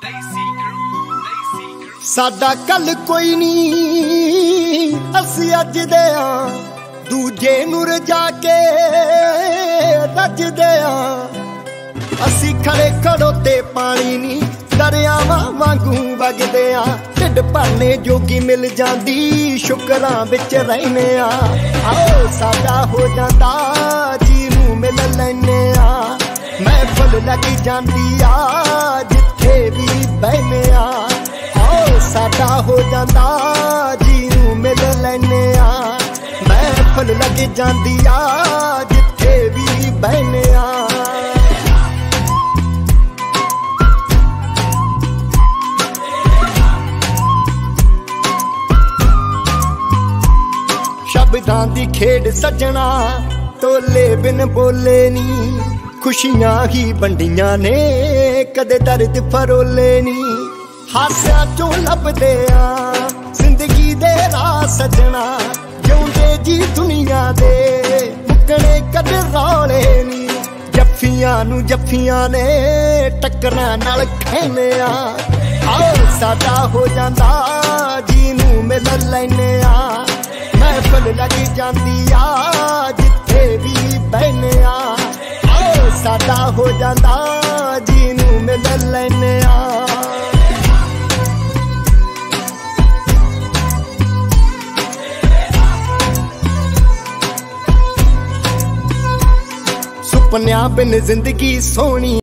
साडा कल कोई नहीं, असी अज दे दूजे नूं रजा के रजदे असी खड़े खड़ोते पानी नहीं, दरियावां वांगू वगदे ढिड भरने जोगी मिल जांदी, शुकरां विच रहने आओ साडा हो जांदा जी नूं मिल लैने महफिल लगी जांदी जिथे भी बहने आओ साडा हो जांदा जी नूं मिल लैने महफिल लगी जांदी जिथे भी बहने शब्दां दी खेड सजना तोले बिन बोले नी, खुशियां ही बंडियां ने कदे दर्द फरोले नी, हास्या चों लभदे जिंदगी दे राह सजना, जिउंदे जी दुनिया दे मुकने कदे रौले नी, जफ्फियां नूं जफ्फियां ने टक्करां नाल खैने आओ साडा हो जांदा जी नूं मिल लैने महफिल लगी जांदी जिथे भी बहने आओ साडा हो जांदा जी नूं मिल लैने सुपनियां बिन जिंदगी सोहनी।